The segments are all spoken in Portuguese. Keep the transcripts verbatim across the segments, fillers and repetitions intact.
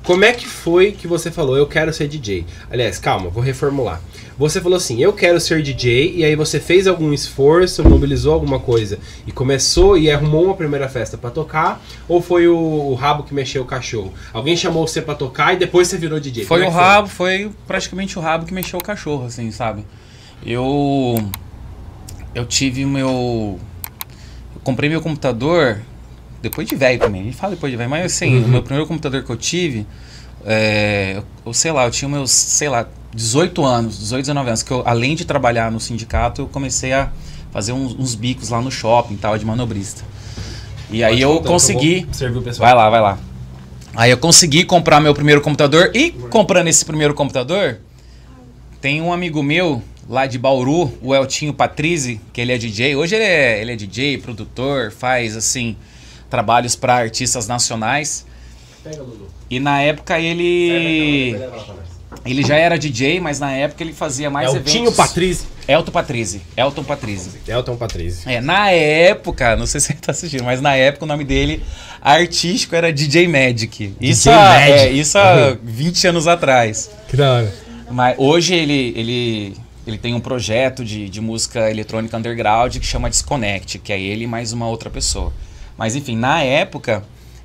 como é que foi que você falou, eu quero ser D J? Aliás, calma, vou reformular. Você falou assim, eu quero ser D J, e aí você fez algum esforço, mobilizou alguma coisa e começou e arrumou uma primeira festa pra tocar? Ou foi o, o rabo que mexeu o cachorro? Alguém chamou você pra tocar e depois você virou D J? Foi é o rabo, foi? foi praticamente o rabo que mexeu o cachorro, assim, sabe? Eu... Eu tive meu... Eu comprei meu computador depois de velho também, a gente fala depois de velho, mas assim, uhum. o meu primeiro computador que eu tive, é, eu sei lá, eu tinha meus, sei lá, dezoito anos, dezoito, dezenove anos, que eu, além de trabalhar no sindicato, eu comecei a fazer uns, uns bicos lá no shopping, tal, de manobrista. E aí eu consegui... servir o pessoal. Vai lá, vai lá. Aí eu consegui comprar meu primeiro computador e comprando esse primeiro computador, tem um amigo meu lá de Bauru, o Eltinho Patrizzi, que ele é D J. Hoje ele é, ele é D J, produtor, faz assim trabalhos para artistas nacionais. Pega, Lulu. E na época ele ele já era D J, mas na época ele fazia mais eventos. Eltinho Patrizzi. Elton Patrizzi. Elton Patrizzi. Elton Patrizzi. É, na época, não sei se você tá assistindo, mas na época o nome dele artístico era D J Magic. Isso D J há, Magic. É, isso há vinte anos atrás. Que da hora. Mas hoje ele, ele, ele tem um projeto de, de música eletrônica underground que chama Disconnect, que é ele e mais uma outra pessoa. Mas enfim, na época,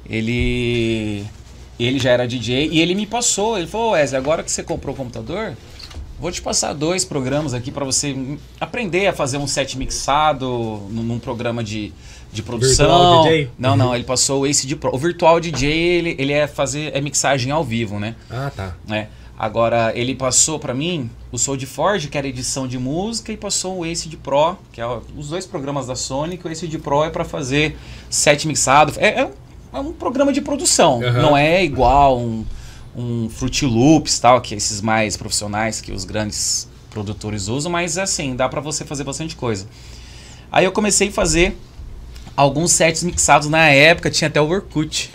ele, ele já era D J e ele me passou, ele falou, Wesley, agora que você comprou o computador, vou te passar dois programas aqui para você aprender a fazer um set mixado num, num programa de, de produção. Virtual D J? Não, Uhum. não, ele passou o Acid Pro. O Virtual D J, ele, ele é fazer é mixagem ao vivo, né? Ah, tá. É. Agora, ele passou para mim o SoulJazzForge, que era edição de música, e passou o Acid Pro, que é os dois programas da Sony, que o Acid Pro é para fazer set mixado. É, é, é um programa de produção, Uhum. não é igual um, um Fruity Loops, tal, que é esses mais profissionais que os grandes produtores usam, mas assim, dá para você fazer bastante coisa. Aí eu comecei a fazer alguns sets mixados na época, tinha até o Orkut.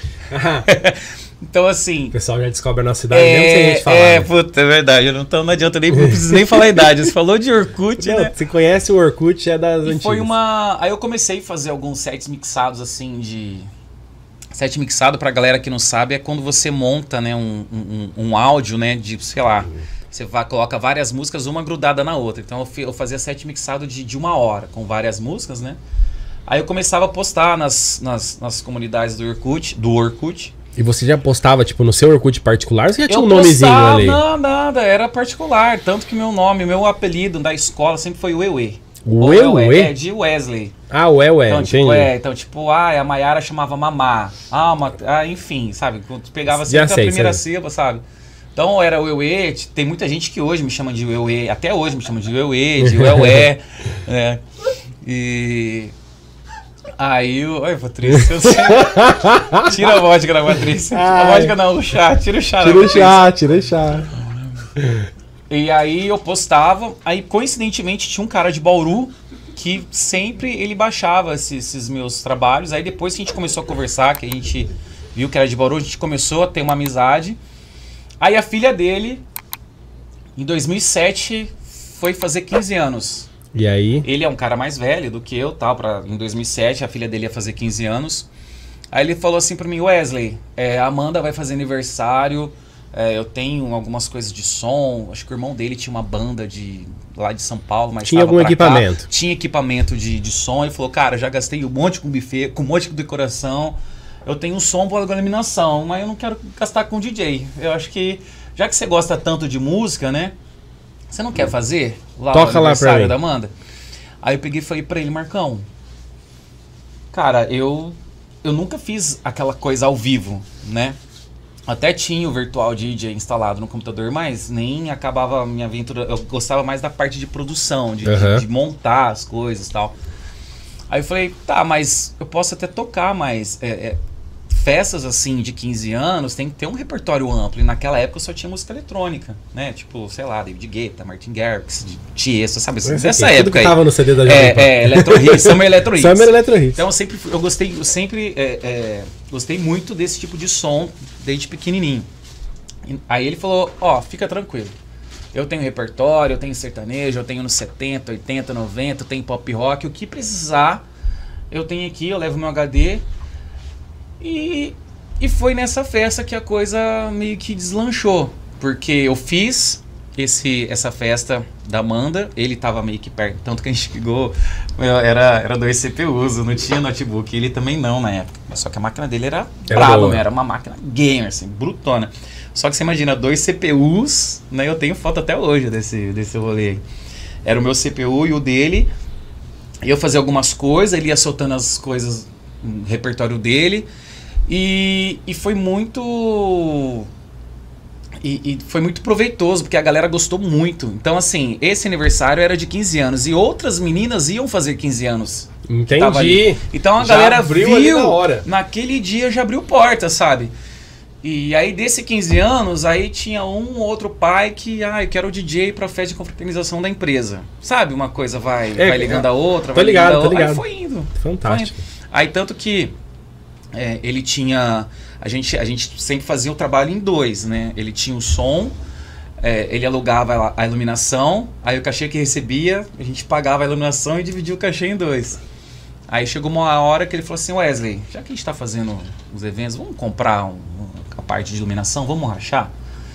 Então, assim... O pessoal já descobre a nossa idade, é, mesmo sem a gente falar. É, né? puta, é verdade. Eu não, tô, não adianta nem, não preciso nem falar a idade. Você falou de Orkut, Não, né? você conhece o Orkut, é das E antigas. foi uma... Aí eu comecei a fazer alguns sets mixados, assim, de... Set mixado, pra galera que não sabe, é quando você monta, né, um, um, um áudio, né, de, sei lá... Você vai, coloca várias músicas, uma grudada na outra. Então, eu, fi, eu fazia set mixado de, de uma hora, com várias músicas, né? Aí eu começava a postar nas, nas, nas comunidades do Orkut, do Orkut. E você já postava, tipo, no seu Orkut particular? Ou você já tinha Eu um nomezinho postava, ali? Não, nada, era particular. Tanto que meu nome, meu apelido da escola sempre foi Ueuê. O Ueuê? É, de Wesley. Ah, o Ueuê, Então, entendi. tipo, é, então, tipo, ah, a Maiara chamava Mamá. Ah, uma, ah, enfim, sabe? Quando tu pegava sempre Já a sei, primeira sei. sílaba, sabe? Então era Ueuê, tem muita gente que hoje me chama de Ueuê, até hoje me chama de Ueuê, de Ueué, né? E... Aí, o... Oi, Patrícia, eu sei. Tira a vodka da Patrícia. A vodka não, o chá, tira o chá Tira da o Patrícia. chá, tira o chá. E aí eu postava, aí coincidentemente tinha um cara de Bauru que sempre ele baixava esses, esses meus trabalhos. Aí depois que a gente começou a conversar, que a gente viu que era de Bauru, a gente começou a ter uma amizade. Aí a filha dele, em dois mil e sete, foi fazer quinze anos. E aí? Ele é um cara mais velho do que eu, tal, pra, em dois mil e sete a filha dele ia fazer quinze anos. Aí ele falou assim pra mim, Wesley, é, a Amanda vai fazer aniversário, é, eu tenho algumas coisas de som, acho que o irmão dele tinha uma banda de, lá de São Paulo, mas tinha tava algum pra equipamento? Cá, tinha equipamento de, de som, ele falou, cara, já gastei um monte com buffet, com um monte de decoração, eu tenho um som para iluminação, mas eu não quero gastar com D J. Eu acho que, já que você gosta tanto de música, né, você não quer fazer lá Toca no lá aniversário pra da Amanda? Aí eu peguei e falei pra ele, Marcão, cara, eu, eu nunca fiz aquela coisa ao vivo, né? Até tinha o Virtual D J instalado no computador, mas nem acabava a minha aventura. Eu gostava mais da parte de produção, de, Uhum. de, de montar as coisas e tal. Aí eu falei, tá, mas eu posso até tocar, mas é, é, festas assim de quinze anos tem que ter um repertório amplo. E naquela época eu só tinha música eletrônica, né? Tipo, sei lá, David Guetta, Martin Garrix, Tiesto, sabe? Esse Dessa aqui, tudo época que aí. tava no C D da Jovem É, Pan. é, Electro Hits, Summer Electro Hits. Summer Electro Hits. Então eu sempre, fui- eu gostei, eu sempre é, é, gostei muito desse tipo de som desde pequenininho. E aí ele falou, ó, fica tranquilo. Eu tenho repertório, eu tenho sertanejo, eu tenho nos setenta, oitenta, noventa, eu tenho pop rock, o que precisar eu tenho aqui, eu levo meu H D e E foi nessa festa que a coisa meio que deslanchou. Porque eu fiz esse, essa festa da Amanda, ele tava meio que perto, tanto que a gente ligou, era, era dois C P Us, não tinha notebook, ele também não na época. Só que a máquina dele era, era brava, era uma máquina gamer, assim, brutona. Só que você imagina, dois C P Us, né, eu tenho foto até hoje desse, desse rolê aí. Era o meu C P U e o dele, eu fazia algumas coisas, ele ia soltando as coisas no repertório dele, e, e foi muito... E, e foi muito proveitoso, porque a galera gostou muito. Então, assim, esse aniversário era de quinze anos. E outras meninas iam fazer quinze anos. Entendi. Então a já galera abriu viu, ali na hora. Naquele dia já abriu porta, sabe? E aí desse quinze anos, aí tinha um outro pai que, ah, eu quero o D J pra festa de confraternização da empresa. Sabe? Uma coisa vai, é, vai ligando a outra, tô vai ligado, ligando a tô outra. ligado. Aí foi indo. Fantástico. Foi indo. Aí tanto que é, ele tinha... A gente, a gente sempre fazia o trabalho em dois, né? Ele tinha o som, é, ele alugava a, a iluminação, aí o cachê que recebia, a gente pagava a iluminação e dividia o cachê em dois. Aí chegou uma hora que ele falou assim, Wesley, já que a gente está fazendo os eventos, vamos comprar um, a parte de iluminação, vamos rachar?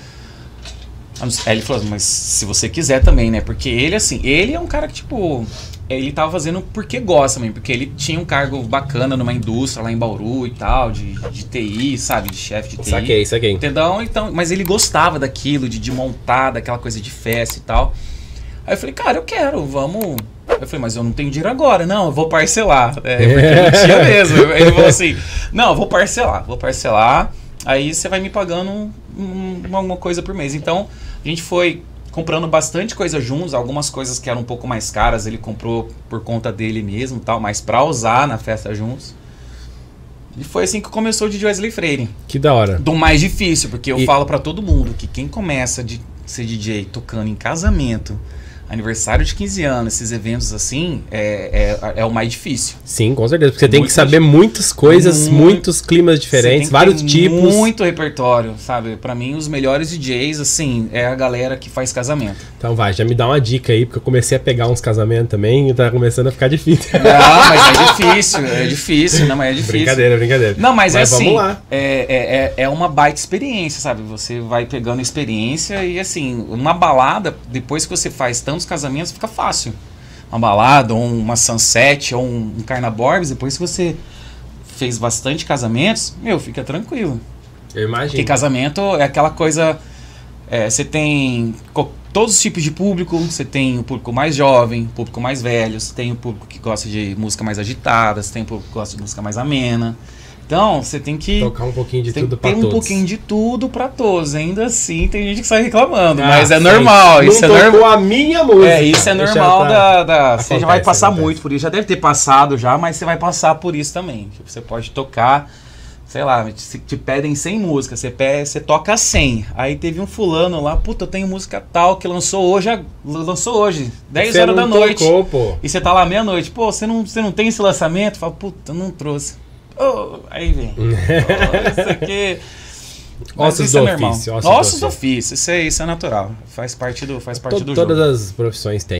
Aí ele falou, mas se você quiser também, né? Porque ele, assim, ele é um cara que, tipo... Ele tava fazendo porque gosta mesmo, porque ele tinha um cargo bacana numa indústria lá em Bauru e tal, de, de T I, sabe? De chefe de T I. Saquei, saquei. Entendeu? Então, mas ele gostava daquilo, de, de montar, daquela coisa de festa e tal. Aí eu falei, cara, eu quero, vamos... Eu falei, mas eu não tenho dinheiro agora. Não, eu vou parcelar. É, porque não tinha mesmo. Ele falou assim, não, eu vou parcelar, vou parcelar, aí você vai me pagando um, um, alguma coisa por mês. Então, a gente foi... comprando bastante coisa juntos, algumas coisas que eram um pouco mais caras, ele comprou por conta dele mesmo, tal, mas pra usar na festa juntos. E foi assim que começou o D J Wesley Freire. Que da hora. Do mais difícil, porque eu e... falo pra todo mundo que quem começa de ser D J tocando em casamento, aniversário de quinze anos, esses eventos assim, é, é, é o mais difícil. Sim, com certeza. Porque você tem Muito que saber muitas coisas, muito, muitos climas diferentes, vários tipos. Muito repertório, sabe? Pra mim, os melhores D Js, assim, é a galera que faz casamento. Então vai, já me dá uma dica aí, porque eu comecei a pegar uns casamentos também e tá começando a ficar difícil. Não, mas é difícil, é difícil, não, mas é difícil. Brincadeira, brincadeira. Não, mas, mas é assim, vamos lá. É, é, é uma baita experiência, sabe? Você vai pegando experiência e, assim, uma balada, depois que você faz tantos casamentos, fica fácil. Uma balada, ou uma sunset, ou um, um carnaborbs, depois que você fez bastante casamentos, meu, fica tranquilo. Eu imagino. Porque casamento é aquela coisa... É, você tem todos os tipos de público, você tem o público mais jovem, o público mais velho, você tem o público que gosta de música mais agitada, você tem o público que gosta de música mais amena. Então, você tem que... Tocar um pouquinho de tudo pra todos. todos. Tem um pouquinho de tudo pra todos. Ainda assim, tem gente que sai reclamando, Ah, mas é sei. normal. Não Isso é tocou normal. a minha música. É, isso é Deixa normal tá... da... da... Acontece, você já vai passar acontece. muito por isso. Já deve ter passado já, mas você vai passar por isso também. Tipo, você pode tocar... Sei lá, te, te pedem cem músicas, você, pede, você toca cem. Aí teve um fulano lá, puta, eu tenho música tal que lançou hoje, lançou hoje, dez horas da noite. Tocou, pô. E você tá lá meia-noite, pô, você não, você não tem esse lançamento? Fala, puta, não trouxe. Oh, aí vem. Oh, isso aqui. Mas Ossos isso do é normal. ofício. Ossos do ofício, isso é, isso é natural. Faz parte do, faz parte To- do Todas jogo. as profissões têm.